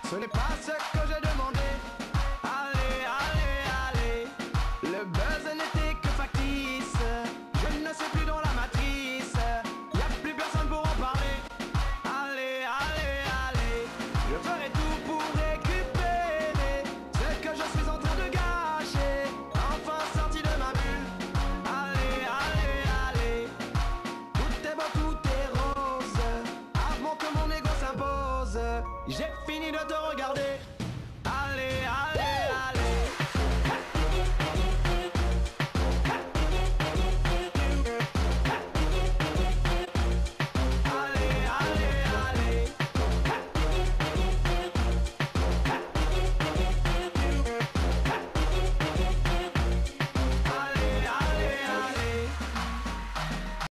Ce n'est pas ce que j'ai demandé. Allez, allez, allez. Le buzz n'était que factice. Je ne suis plus dans la matrice. Y a plus personne pour en parler. Allez, allez, allez. Je ferai tout pour récupérer ce que je suis en train de gâcher. Enfin sorti de ma bulle. Allez, allez, allez. Tout est beau, tout est rose. Avant que mon ego s'impose. J'ai fini de te regarder. Allez, allez.